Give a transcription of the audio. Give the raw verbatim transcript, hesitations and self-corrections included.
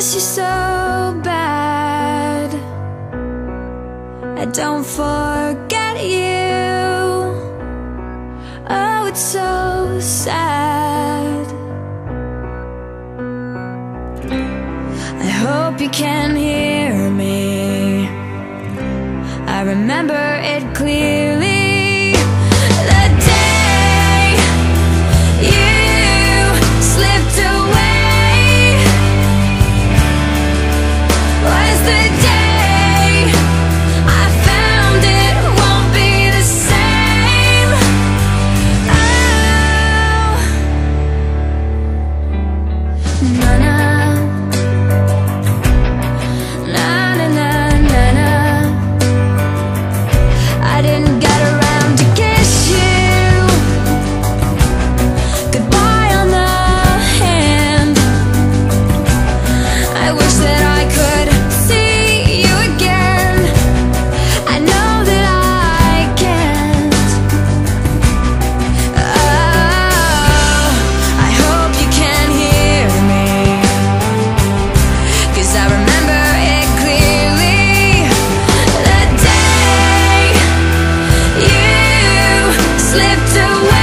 miss you so bad. I don't forget you. Oh, it's so sad. I hope you can hear me. I remember it clearly. The day you slipped away was the day I found it won't be the same. Oh, na na. I didn't get around to kiss you goodbye on the hand. I wish that I could see you again. I know that I can't. Oh, I hope you can hear me, 'cause I remember it clearly. The day you slipped away